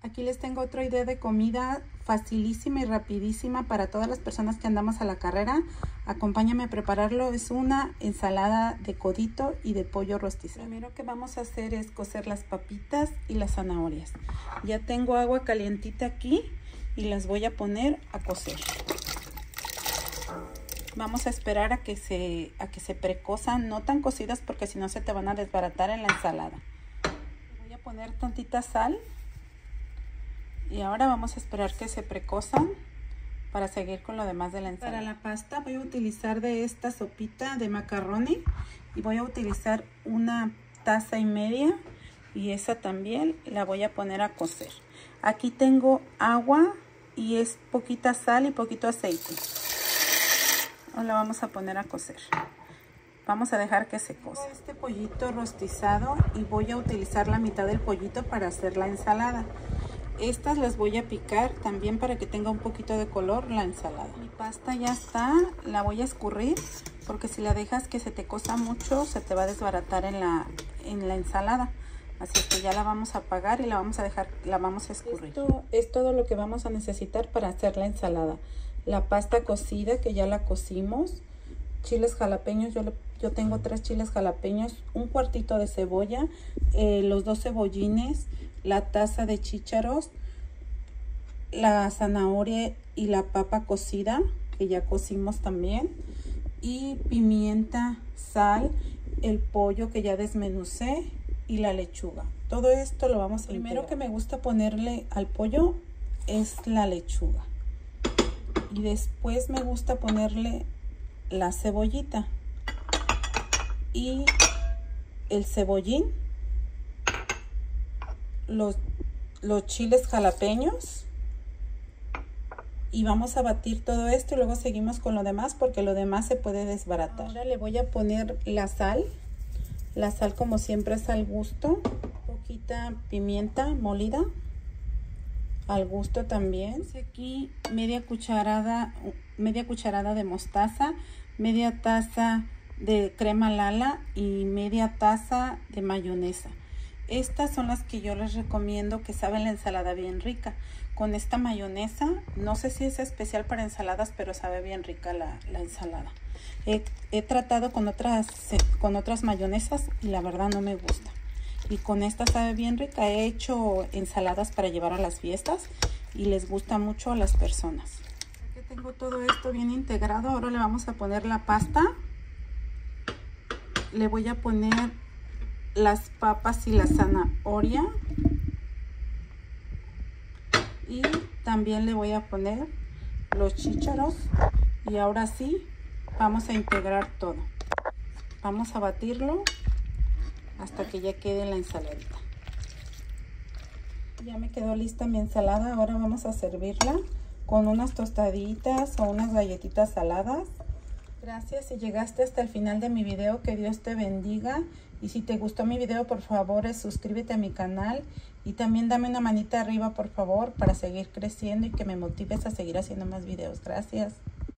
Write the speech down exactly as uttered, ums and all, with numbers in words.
Aquí les tengo otra idea de comida facilísima y rapidísima para todas las personas que andamos a la carrera. Acompáñame a prepararlo. Es una ensalada de codito y de pollo rostizado. Lo primero que vamos a hacer es cocer las papitas y las zanahorias. Ya tengo agua calientita aquí y las voy a poner a cocer. Vamos a esperar a que se, a que se precosan, no tan cocidas porque si no se te van a desbaratar en la ensalada. Voy a poner tantita sal. Y ahora vamos a esperar que se precosan para seguir con lo demás de la ensalada. Para la pasta voy a utilizar de esta sopita de macaroni y voy a utilizar una taza y media y esa también la voy a poner a cocer. Aquí tengo agua y es poquita sal y poquito aceite. Ahora la vamos a poner a cocer. Vamos a dejar que se cosa. Este pollito rostizado y voy a utilizar la mitad del pollito para hacer la ensalada. Estas las voy a picar también para que tenga un poquito de color la ensalada. Mi pasta ya está, la voy a escurrir porque si la dejas que se te cosa mucho se te va a desbaratar en la, en la ensalada. Así que ya la vamos a apagar y la vamos a dejar, la vamos a escurrir. Esto es todo lo que vamos a necesitar para hacer la ensalada. La pasta cocida que ya la cocimos, chiles jalapeños, yo, le, yo tengo tres chiles jalapeños, un cuartito de cebolla, eh, los dos cebollines, la taza de chícharos, la zanahoria y la papa cocida que ya cocimos también, y pimienta, sal, el pollo que ya desmenucé y la lechuga. Todo esto lo vamos a integrar. Primero que me gusta ponerle al pollo es la lechuga y después me gusta ponerle la cebollita y el cebollín, los, los chiles jalapeños y vamos a batir todo esto y luego seguimos con lo demás porque lo demás se puede desbaratar. Ahora le voy a poner la sal, la sal como siempre es al gusto, poquita pimienta molida al gusto también. Aquí media cucharada, media cucharada de mostaza, media taza de crema Lala y media taza de mayonesa. Estas son las que yo les recomiendo que saben la ensalada bien rica. Con esta mayonesa, no sé si es especial para ensaladas, pero sabe bien rica la, la ensalada. He, he tratado con otras, con otras mayonesas y la verdad no me gusta. Y con esta sabe bien rica. He hecho ensaladas para llevar a las fiestas y les gusta mucho a las personas. Ya que tengo todo esto bien integrado, ahora le vamos a poner la pasta. Le voy a poner las papas y la zanahoria. Y también le voy a poner los chícharos. Y ahora sí, vamos a integrar todo. Vamos a batirlo hasta que ya quede la ensaladita. Ya me quedó lista mi ensalada. Ahora vamos a servirla con unas tostaditas o unas galletitas saladas. Gracias si llegaste hasta el final de mi video, que Dios te bendiga. Y si te gustó mi video, por favor, suscríbete a mi canal. Y también dame una manita arriba, por favor, para seguir creciendo y que me motives a seguir haciendo más videos. Gracias.